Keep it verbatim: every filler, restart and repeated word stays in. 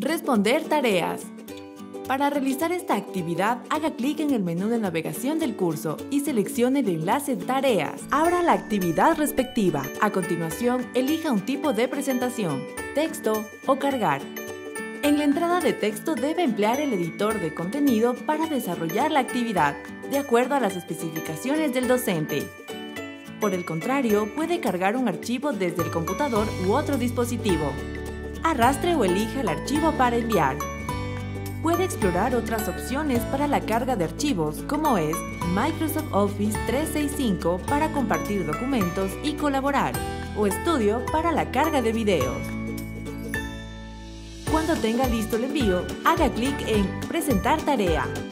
Responder tareas. Para realizar esta actividad, haga clic en el menú de navegación del curso y seleccione el enlace Tareas. Abra la actividad respectiva. A continuación, elija un tipo de presentación, texto o cargar. En la entrada de texto debe emplear el editor de contenido para desarrollar la actividad, de acuerdo a las especificaciones del docente. Por el contrario, puede cargar un archivo desde el computador u otro dispositivo. Arrastre o elija el archivo para enviar. Puede explorar otras opciones para la carga de archivos, como es Microsoft Office trescientos sesenta y cinco para compartir documentos y colaborar, o Studio para la carga de videos. Cuando tenga listo el envío, haga clic en Presentar tarea.